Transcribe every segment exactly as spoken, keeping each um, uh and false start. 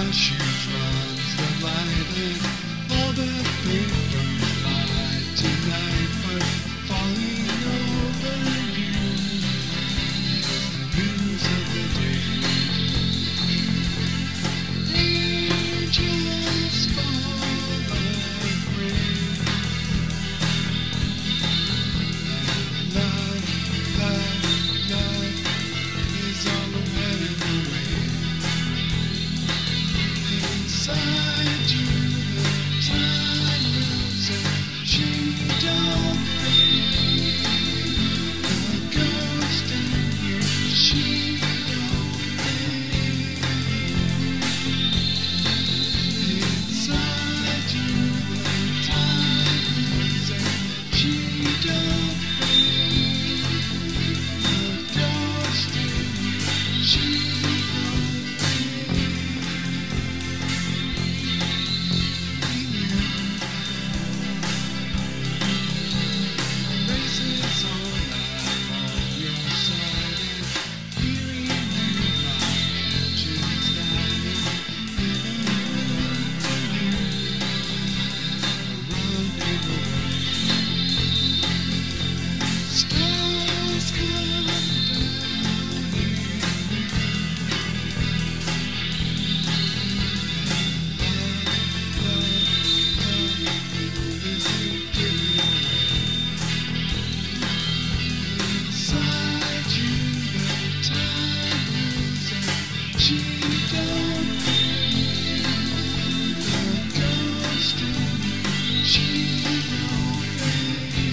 shoes runs the light and all the papers lie tonight, but falling over you is the news of the day. Angels fall like rain, and love, love, love is all ahead and away. Inside you the time moves and she don't fade. The ghost in you, she don't fade. Inside you the time moves and she don't fade. The ghost in you, she don't fade. Races all life on your side and hearing you like engines dying, giving you a rendezvous. Stars come down in love, love, love is it giving away. Inside you the time moves and she don't fade. The ghost in you, she don't fade.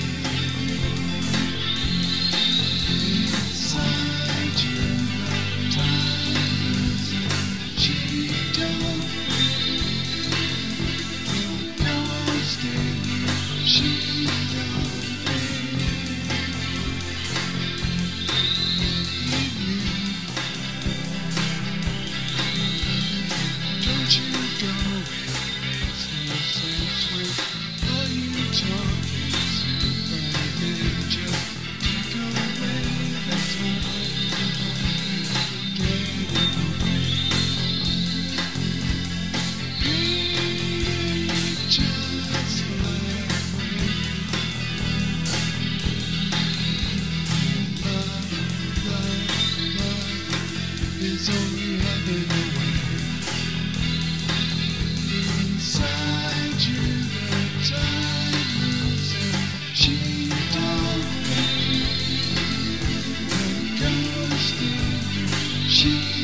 Inside you the time moves and she don't fade. The ghost in you, she don't fade. Don't you go, it makes no sense when all you talk is superman. Just take away the time, get it away. Painted just like rain. Love, love, love is only heaven away. Inside you the time moves and she don't fade. The ghost in you, she